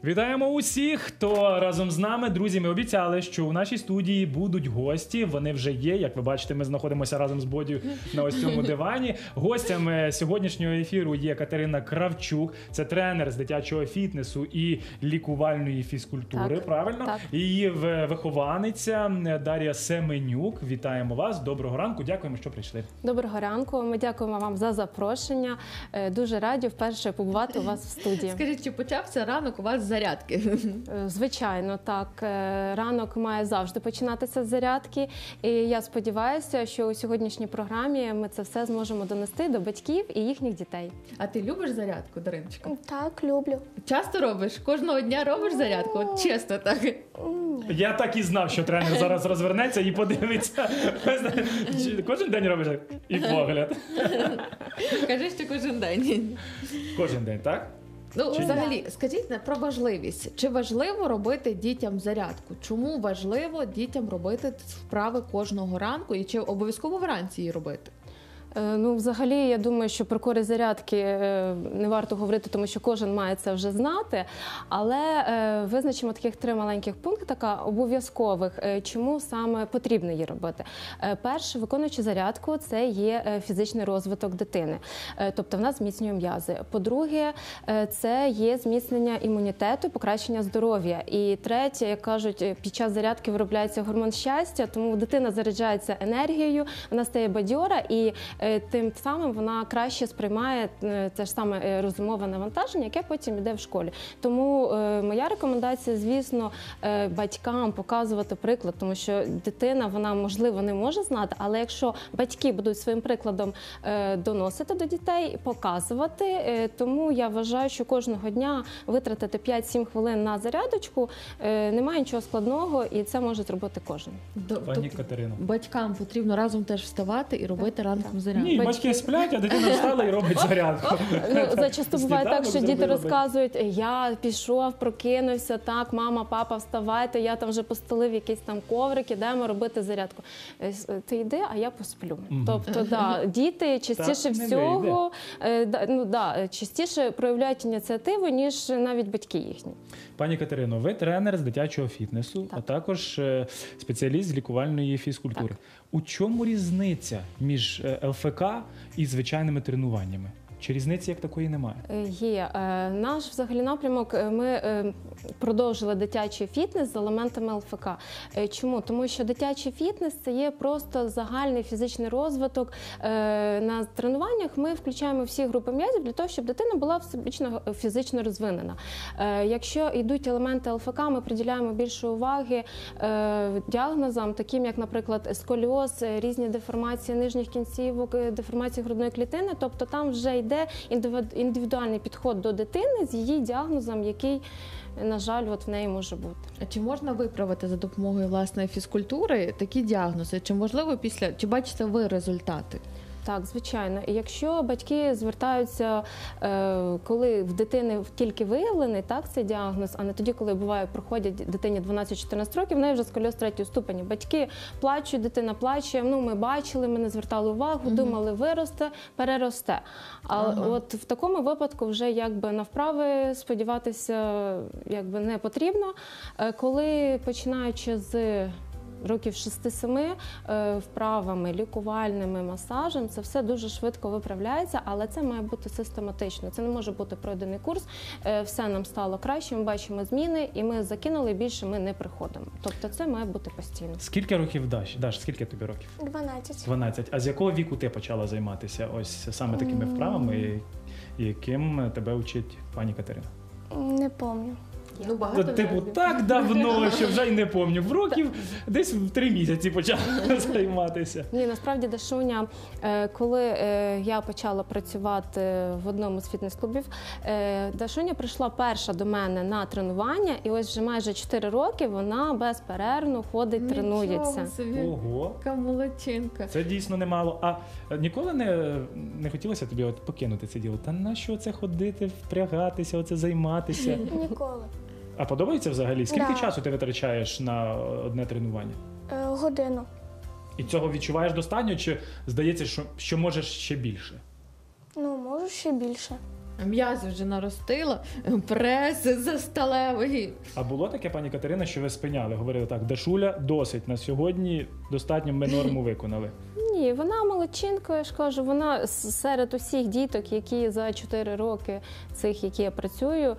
Вітаємо усіх, хто разом з нами. Друзі, ми обіцяли, що у нашій студії будуть гості. Вони вже є. Як ви бачите, ми знаходимося разом з Бодію на ось цьому дивані. Гостями сьогоднішнього ефіру є Катерина Кравчук. Це тренер з дитячого фітнесу і лікувальної фізкультури. Так, правильно? так. І її вихованиця Дар'я Семенюк. Вітаємо вас. Доброго ранку. Дякуємо, що прийшли. Доброго ранку. Ми дякуємо вам за запрошення. Дуже раді вперше побувати у вас в студії. Скажіть, чи почався ранок у вас з зарядки? Звичайно, так. Ранок має завжди починатися з зарядки. І я сподіваюся, що у сьогоднішній програмі ми це все зможемо донести до батьків і їхніх дітей. А ти любиш зарядку, Дариночка? Так, люблю. Часто робиш? Кожного дня робиш зарядку? От чесно так. Я так і знав, що тренер зараз розвернеться і подивиться. Кожен день робиш і погляд. Кажи, що кожен день. Кожен день, так? Ну, взагалі, скажіть про важливість. Чи важливо робити дітям зарядку? Чому важливо дітям робити вправи кожного ранку? І чи обов'язково вранці її робити? Ну, взагалі, я думаю, що про користь зарядки не варто говорити, тому що кожен має це вже знати. Але визначимо таких 3 маленьких пунктика обов'язкових, чому саме потрібно її робити. Перше, виконуючи зарядку, це є фізичний розвиток дитини. Тобто в нас зміцнює м'язи. По-друге, це є зміцнення імунітету, покращення здоров'я. І третє, як кажуть, під час зарядки виробляється гормон щастя, тому дитина заряджається енергією, вона стає бадьора і тим самим вона краще сприймає те ж саме розумове навантаження, яке потім йде в школі. Тому моя рекомендація, звісно, батькам показувати приклад, тому що дитина, вона, можливо, не може знати, але якщо батьки будуть своїм прикладом доносити до дітей, показувати, тому я вважаю, що кожного дня витратити 5-7 хвилин на зарядочку немає нічого складного, і це може зробити кожен. Пані Катерино. Батькам потрібно разом теж вставати і робити ранком зарядку. Ні, батьки сплять, а дитина встала і робить зарядку. Ну, зачасту буває так, що діти зробили. розказують, я пішов, прокинувся, так, мама, папа, вставайте, я там вже постелив якийсь там коврик, ідемо робити зарядку. Ти йди, а я посплю. Тобто, да, діти частіше Так, не всього, частіше проявляють ініціативу, ніж навіть батьки їхні. Пані Катерино, ви тренер з дитячого фітнесу, а також спеціаліст з лікувальної фізкультури. Так. У чому різниця між ЛФК і звичайними тренуваннями? Чи різниці як такої немає? Є. Наш взагалі напрямок, ми продовжили дитячий фітнес з елементами ЛФК. Чому? Тому що дитячий фітнес – це є просто загальний фізичний розвиток. На тренуваннях ми включаємо всі групи м'язів для того, щоб дитина була фізично розвинена. Якщо йдуть елементи ЛФК, ми приділяємо більше уваги діагнозам, таким як, наприклад, сколіоз, різні деформації нижніх кінцівок, деформації грудної клітини, тобто там вже йде індивідуальний підход до дитини з її діагнозом, який, на жаль, от в неї може бути. А чи можна виправити за допомогою власної фізкультури такі діагнози? Чи можливо чи бачите ви результати? Так, звичайно. І якщо батьки звертаються, коли в дитини тільки виявлений цей діагноз, а не тоді, коли проходять дитині 12-14 років, в неї вже сколіоз 3 ступені. Батьки плачуть, дитина плаче, ми бачили, ми не звертали увагу, думали, виросте, переросте. А от в такому випадку вже на вправи сподіватися не потрібно. Коли починаючи з років 6-7 вправами, лікувальними, масажем, це все дуже швидко виправляється, але це має бути систематично. Це не може бути пройдений курс, все нам стало краще, ми бачимо зміни, і ми закинули, і більше ми не приходимо. Тобто це має бути постійно. Скільки років, Даш, скільки тобі років? 12. 12. А з якого віку ти почала займатися ось саме такими вправами, яким тебе вчить пані Катерина? Не пам'ятаю. Ну, багато Типу, так давно, що вже й не пам'ятаю. В років десь в 3 місяці почала займатися. Ні, насправді, Дашуня, коли я почала працювати в одному з фітнес-клубів, Дашуня прийшла перша до мене на тренування, і ось вже майже 4 роки вона безперервно ходить, тренується. Ого! Яка молодчинка. Це дійсно немало. А ніколи не хотілося тобі покинути це діло? Та на що це ходити, впрягатися, оце займатися? Ніколи. А подобається взагалі? Скільки Да. часу ти витрачаєш на одне тренування? Годину. І цього відчуваєш достатньо, чи здається, що можеш ще більше? Ну, можу ще більше. М'язи вже наростила, прес засталевий. А було таке, пані Катерина, що ви спиняли? Говорили так, Дашуля, досить на сьогодні, достатньо ми норму виконали. Ні, вона молодчинка, я ж кажу, вона серед усіх діток, які за 4 роки цих, які я працюю,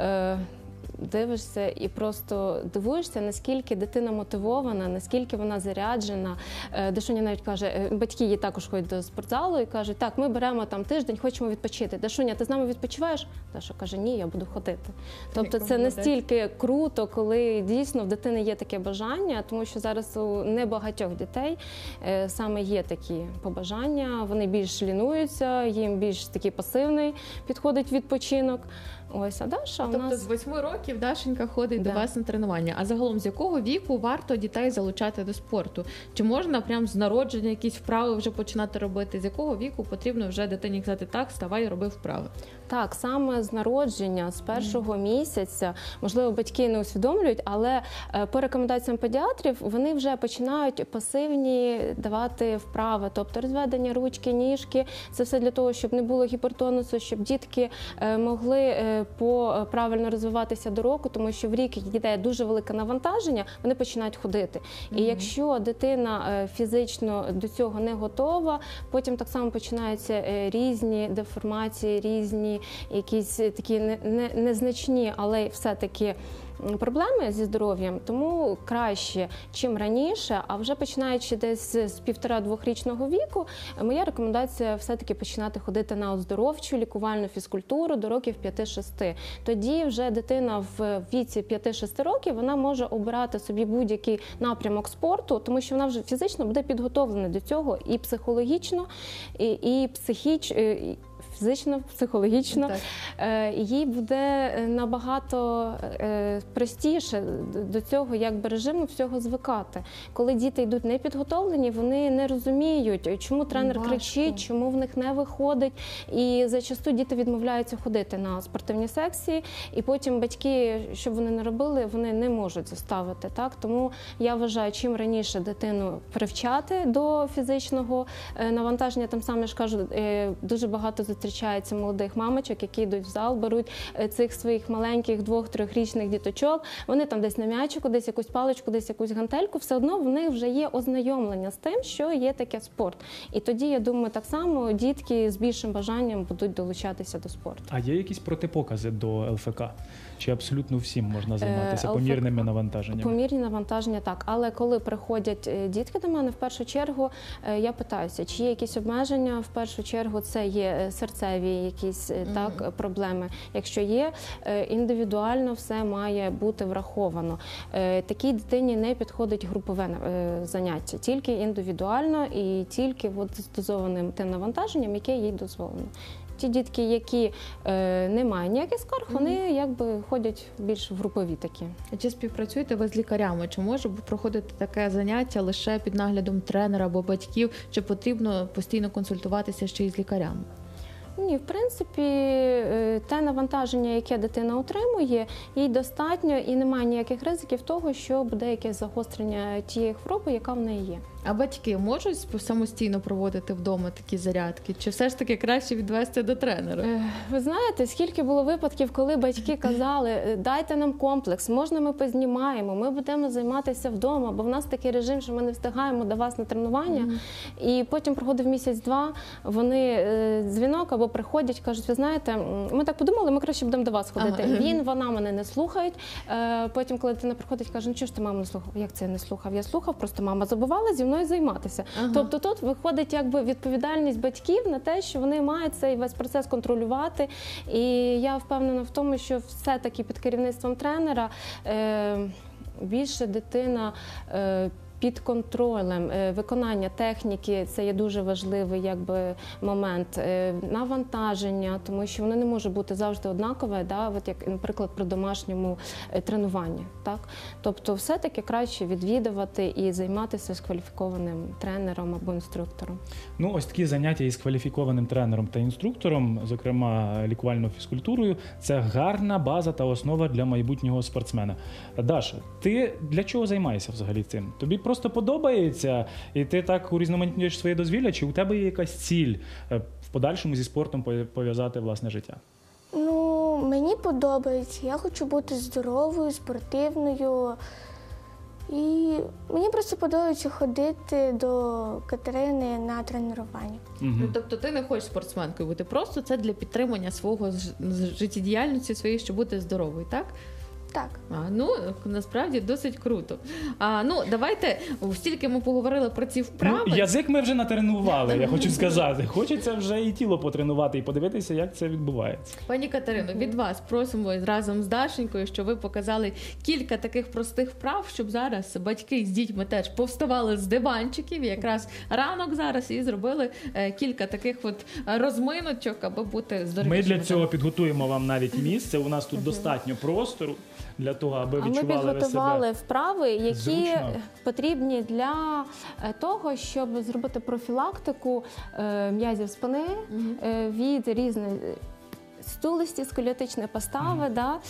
дивишся і просто дивуєшся, наскільки дитина мотивована, наскільки вона заряджена. Дашуня навіть каже, батьки її також ходять до спортзалу і кажуть, так, ми беремо там тиждень, хочемо відпочити. Дашуня, ти з нами відпочиваєш? Даша каже, ні, я буду ходити. Тобто це настільки круто, коли дійсно в дитини є таке бажання, тому що зараз у небагатьох дітей саме є такі побажання, вони більш лінуються, їм більш такий пасивний підходить відпочинок. Ось, а Даша у Тобто нас... з 8 років Дашенька ходить до вас на тренування. А загалом з якого віку варто дітей залучати до спорту? Чи можна прям з народження якісь вправи вже починати робити? З якого віку потрібно вже дитині казати, так, вставай, роби вправи? Так, саме з народження, з першого місяця, можливо, батьки не усвідомлюють, але по рекомендаціям педіатрів вони вже починають пасивні давати вправи, тобто розведення ручки, ніжки. Це все для того, щоб не було гіпертонусу, щоб дітки могли правильно розвиватися до року, тому що в рік йде дуже велике навантаження, вони починають ходити. І якщо дитина фізично до цього не готова, потім так само починаються різні деформації, різні якісь такі незначні, але все-таки проблеми зі здоров'ям, тому краще, чим раніше, а вже починаючи десь з 1,5-2-річного віку, моя рекомендація все-таки починати ходити на оздоровчу лікувальну фізкультуру до років 5-6. Тоді вже дитина в віці 5-6 років, вона може обирати собі будь-який напрямок спорту, тому що вона вже фізично буде підготовлена до цього і психологічно, і фізично, психологічно, їй буде набагато простіше до цього якби режиму всього звикати. Коли діти йдуть непідготовлені, вони не розуміють, чому тренер кричить, чому в них не виходить. І зачасту діти відмовляються ходити на спортивні секції, і потім батьки, що б вони не робили, вони не можуть заставити. Так? Тому я вважаю, чим раніше дитину привчати до фізичного навантаження, там саме ж кажу, дуже багато зустрічається молодих мамочок, які йдуть в зал, беруть цих своїх маленьких 2-3-річних діточок, вони там десь на м'ячику, десь якусь паличку, десь якусь гантельку, все одно в них вже є ознайомлення з тим, що є таке спорт. І тоді, я думаю, так само дітки з більшим бажанням будуть долучатися до спорту. А є якісь протипокази до ЛФК? Чи абсолютно всім можна займатися помірними навантаженнями? Помірні навантаження, так. Але коли приходять дітки до мене, в першу чергу я питаюся, чи є якісь обмеження, в першу чергу це є серцеві якісь проблеми. Якщо є, індивідуально все має бути враховано. Такій дитині не підходить групове заняття, тільки індивідуально і тільки з дозованим тим навантаженням, яке їй дозволено. Ті дітки, які не мають ніяких скарг, вони якби ходять більш в групові такі. Чи співпрацюєте ви з лікарями? Чи може проходити таке заняття лише під наглядом тренера або батьків? Чи потрібно постійно консультуватися ще й з лікарями? Ні, в принципі, те навантаження, яке дитина отримує, їй достатньо і немає ніяких ризиків того, що буде якесь загострення тієї хвороби, яка в неї є. А батьки можуть самостійно проводити вдома такі зарядки? Чи все ж таки краще відвести до тренера? Ви знаєте, скільки було випадків, коли батьки казали, дайте нам комплекс, можна ми познімаємо, ми будемо займатися вдома, бо в нас такий режим, що ми не встигаємо до вас на тренування. І потім проходив місяць-два, вони дзвінок або приходять, кажуть, ви знаєте, ми так подумали, ми краще будемо до вас ходити. Вона мене не слухають. Потім, коли дитина приходить, каже, ну чого ж ти маму не слухав? Як це я не слухав? Я слухав, просто мама забувала зі мною займатися. Тобто тут виходить якби відповідальність батьків на те, що вони мають цей весь процес контролювати. І я впевнена в тому, що все-таки під керівництвом тренера більше дитина під контролем. Виконання техніки – це є дуже важливий якби момент. Навантаження, тому що воно не може бути завжди однакове, от як, наприклад, при домашньому тренуванні. Так? Тобто все-таки краще відвідувати і займатися з кваліфікованим тренером або інструктором. Ну, ось такі заняття із кваліфікованим тренером та інструктором, зокрема лікувальною фізкультурою, це гарна база та основа для майбутнього спортсмена. Даша, ти для чого займаєшся взагалі цим? Тобі просто подобається, і ти так урізноманітнюєш своє дозвілля, чи у тебе є якась ціль в подальшому зі спортом пов'язати власне життя? Ну, мені подобається. Я хочу бути здоровою, спортивною. І мені просто подобається ходити до Катерини на тренування. Ну, тобто ти не хочеш спортсменкою бути, просто це для підтримання свого життєдіяльності своєї, щоб бути здоровою, так? Так. Ну, насправді досить круто. Ну, давайте, стільки ми поговорили про ці вправи. Ну, язик ми вже натренували, я хочу сказати. Хочеться вже і тіло потренувати, і подивитися, як це відбувається. Пані Катерино, від вас просимо разом з Дашенькою, щоб ви показали кілька таких простих вправ, щоб зараз батьки з дітьми теж повставали з диванчиків, якраз ранок зараз, і зробили кілька таких от розминочок, аби бути здоровішими. Ми для цього підготуємо вам навіть місце, у нас тут достатньо простору для того, аби А ми відчували ви підготували себе. вправи, які зручно. потрібні для того, щоб зробити профілактику м'язів спини від різних стулості, сколіотичної постави.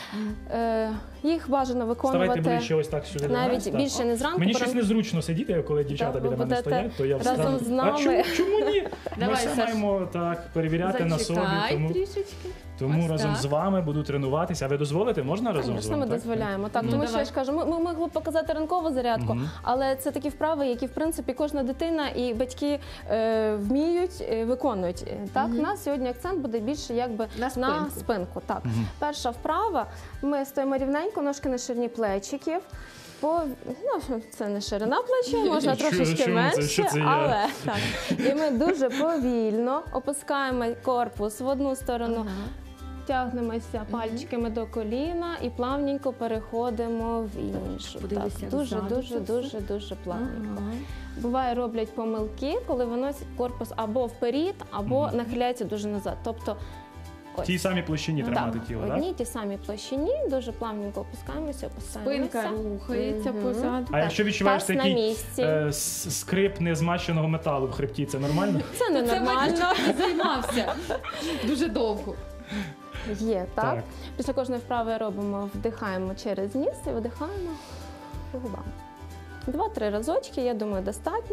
Їх бажано виконувати Ставайте ближче ось так сюди до нас, навіть так. більше не зранку. Мені щось незручно сидіти, коли дівчата Так, ви біля мене будете стоять, то я разом встану. з нами. А чому ні? Ми Давай, все Саш. маємо так перевіряти на собі, Зачекай трішечки. тому Ось разом так. з вами буду тренуватися. А ви дозволите? Можна разом з Звісно, вами? ми так? дозволяємо. Так, Ну, тому що давай. я ж кажу, ми могли б показати ранкову зарядку, але це такі вправи, які в принципі кожна дитина і батьки вміють, виконують. Так, у нас сьогодні акцент буде більше якби На спинку. спинку. Так, перша вправа. Ми стоїмо рівненько, ножки на ширині плечиків. Це не ширина плечей, можна Що- трошечки що це? менше, Що це я? але так. І ми дуже повільно опускаємо корпус в одну сторону. Тягнемося пальчиками до коліна і плавненько переходимо в іншу. Подивися, Так, дуже, ззаду дуже, це все. дуже, дуже плавненько. Буває, роблять помилки, коли виносять корпус або вперед, або нахиляється дуже назад. Тобто В тій самій площині тримати тіло, в так? одній тій самій площині, дуже плавненько опускаємося. Спинка рухається позаду. А якщо відчуваєш Таз на такий місці. скрип незмащеного металу в хребті, це нормально? Це не Це нормально. не займався дуже довго. Є, так? Так. Після кожної вправи робимо, вдихаємо через ніс і видихаємо губами. 2-3 разочки, я думаю, достатньо.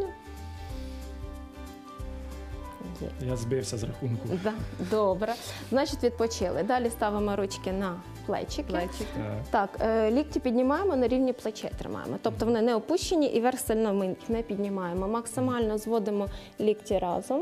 Є. Я збився з рахунку. Да, добре. Значить, відпочили. Далі ставимо ручки на плечики. Так. Так, лікті піднімаємо, на рівні плечей тримаємо. Тобто вони не опущені і вверх сильно ми їх не піднімаємо. Максимально зводимо лікті разом.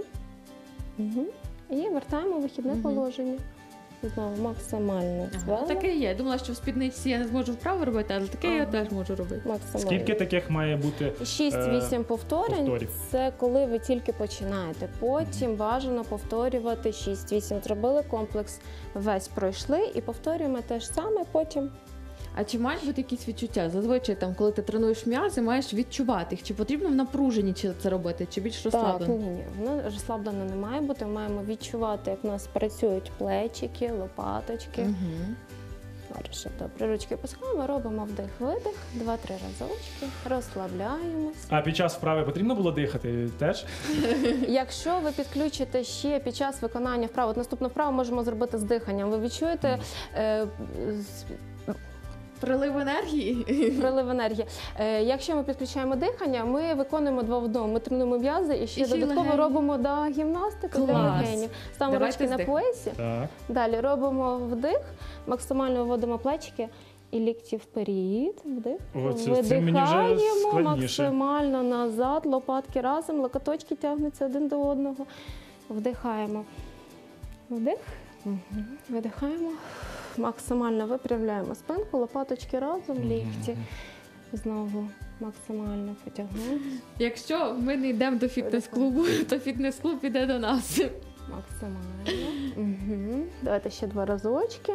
І вертаємо в вихідне положення. Знову максимально звели. Таке є. Я думала, що в спідниці я не зможу вправи робити, але таке я теж можу робити. Максимально. Скільки таких має бути? 6-8 повторень повторів. це коли ви тільки починаєте. Потім бажано повторювати 6-8. Зробили комплекс, весь пройшли і повторюємо те ж саме потім. А чи мають бути якісь відчуття? Зазвичай, там, коли ти тренуєш м'язи, маєш відчувати їх. Чи потрібно в напруженні це робити, чи більш Так, розслаблено? ні, воно розслаблено не має бути. Ми маємо відчувати, як у нас працюють плечики, лопаточки. Хорошо, добре. Ручки пускаємо, робимо вдих-видих, 2-3 разочки, розслабляємось. А під час вправи потрібно було дихати теж? Якщо ви підключите ще під час виконання вправи, от наступну вправу можемо зробити з диханням. Ви відчуєте Прилив енергії? прилив енергії. Якщо ми підключаємо дихання, ми виконуємо 2 в 1. Ми тренуємо м'язи і ще І ще й додатково легені. робимо гімнастику для Клас. легенів. Ставимо Давайте ручки на здих. поясі. Так. Далі робимо вдих, максимально вводимо плечики і лікті вперед, вдих. О, це мені вже Видихаємо складніше. максимально назад, лопатки разом, локоточки тягнуться один до одного. Вдихаємо. Вдих. Видихаємо. Максимально випрямляємо спинку, лопаточки разом, лікті. Знову максимально потягнули. Якщо ми не йдемо до фітнес-клубу, то фітнес-клуб іде до нас. Максимально. Давайте ще 2 разочки.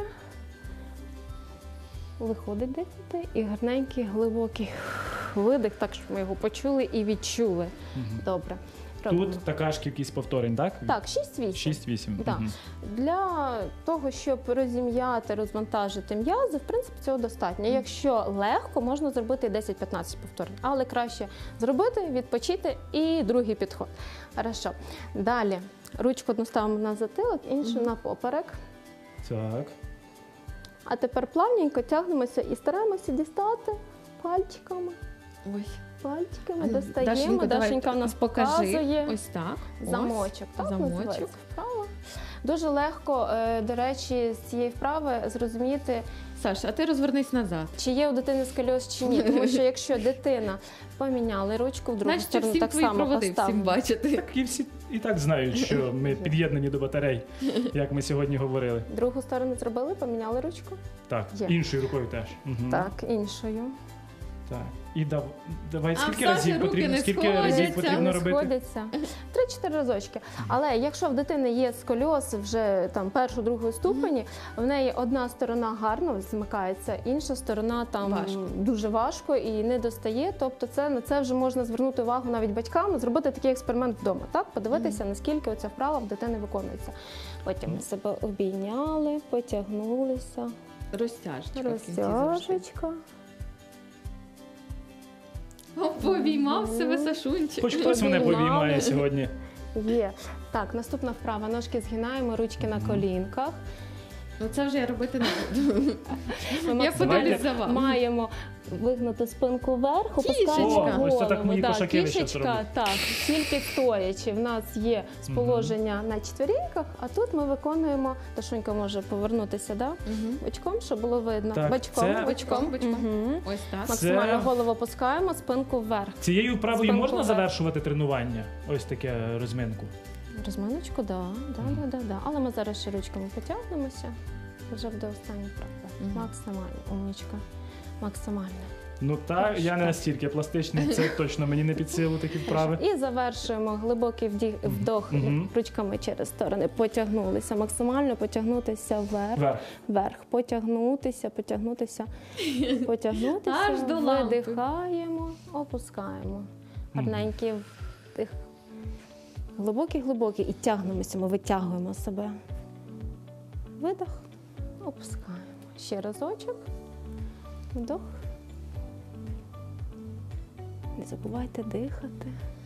Виходить дихати і гарненький глибокий видих, так щоб ми його почули і відчули. Добре. Робимо. Тут така ж кількість повторень, так? Так, 6-8. 6-8. Так. Для того, щоб розім'яти, розвантажити м'язи, в принципі, цього достатньо. Якщо легко, можна зробити і 10-15 повторень. Але краще зробити, відпочити і другий підход. Хорошо. Далі ручку одну ставимо на затилок, іншу на поперек. Так. А тепер плавненько тягнемося і стараємося дістати пальчиками. Ой. Пальчиками А, достаємо. давай, Дашенька у нас показує. Ось так. Ось. Замочок. Так Замочок. називається вправа. Дуже легко, до речі, з цієї вправи зрозуміти, Саш, а ти розвернись назад. чи є у дитини сколіоз чи ні. Тому що якщо дитина поміняла ручку в другу Значить, сторону, всім так твої само проводи всім поставили. бачити. Так і всі і так знають, що ми під'єднані до батарей, як ми сьогодні говорили. Другу сторону зробили, поміняли ручку. Так, Є. іншою рукою теж. Мгм. Так, іншою. Так. І давай, А скільки в Саші разів руки потрібно, не скільки сходяться. разів потрібно Не робити? сходяться. 3-4 разочки. Але якщо в дитини є сколіоз вже там першого-другого ступені, в неї одна сторона гарно змикається, інша сторона там Важко. дуже важко і не достає. Тобто на це вже можна звернути увагу навіть батькам, зробити такий експеримент вдома, так? Подивитися, наскільки оця вправа в дитини виконується. Потім ми себе обійняли, потягнулися. Розтяжечка. в кінці завжди. Розтяжечка. Повіймав себе Сашунчик. Хоч хтось мене Обіймали. повіймає сьогодні. Є. Так, наступна вправа. Ножки згинаємо, ручки на колінках. Ну це вже я робити не буду. Ми Я подивлюсь за вами. маємо вигнути спинку вверх, Кішечка. опускаємо О, ось це так голову. мої Так, кошаки ви щас кішечка, роблять. так, тільки стоячи. В нас є з положення на четвіріньках, а тут ми виконуємо, Ташунька може повернутися, да? Бочком, щоб було видно. Так, Бочком, це- Бочком. Мгм. Ось так. Максимально голову опускаємо, спинку вверх. Цією вправою Спинку можна вверх. завершувати тренування? Ось таке розминку. Розминочку, да. Але ми зараз ще ручками потягнемося. Вже буде остання вправа. Максимально, умнічка. Максимально. Ну так, я не настільки пластичний, це точно мені не під силу такі вправи. І завершуємо глибокий вдох Мгм. ручками через сторони. Потягнулися, максимально потягнутися вверх. Вверх. Потягнутися, Аж до лампи. видихаємо, опускаємо. Гарненький вдих. Глибокий і тягнемося, ми витягуємо себе. Видох, опускаємо. Ще разочок. Вдох. Не забувайте дихати.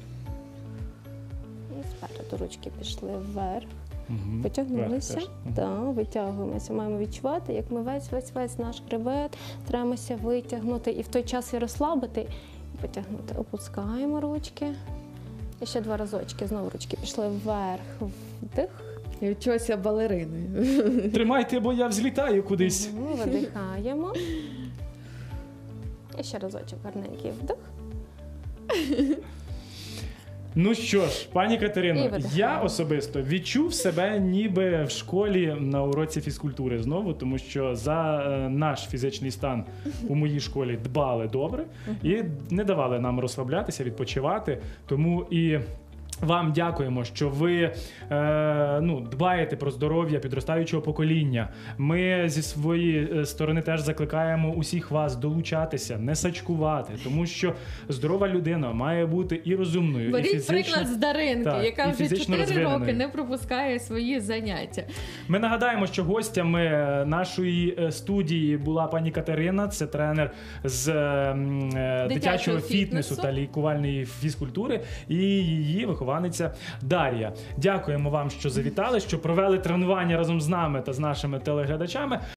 І спереду ручки пішли вверх. Мгм. Потягнулися. Вверх теж. Так, витягуємося. Маємо відчувати, як ми весь наш хребет стараємося витягнути і в той час і розслабити, і потягнути. Опускаємо ручки. І ще 2 разочки. Знову ручки пішли вверх. Вдих. Я відчуваюся балериною. Тримайте, бо я взлітаю кудись. Видихаємо. І ще разочок гарненький вдих. Ну що ж, пані І Катерино, видихаємо. я особисто відчув себе ніби в школі на уроці фізкультури знову, тому що за наш фізичний стан у моїй школі дбали добре і не давали нам розслаблятися, відпочивати. Тому і вам дякуємо, що ви дбаєте про здоров'я підростаючого покоління. Ми зі своєї сторони теж закликаємо усіх вас долучатися, не сачкувати, тому що здорова людина має бути і розумною, і Беріть фізично. приклад з Даринки, Так, яка і вже фізично 4 роки розвиненою. не пропускає свої заняття. Ми нагадаємо, що гостями нашої студії була пані Катерина, це тренер з дитячого фітнесу та лікувальної фізкультури, і її вихованиця Дар'я. Дякуємо вам, що завітали, що провели тренування разом з нами та з нашими телеглядачами.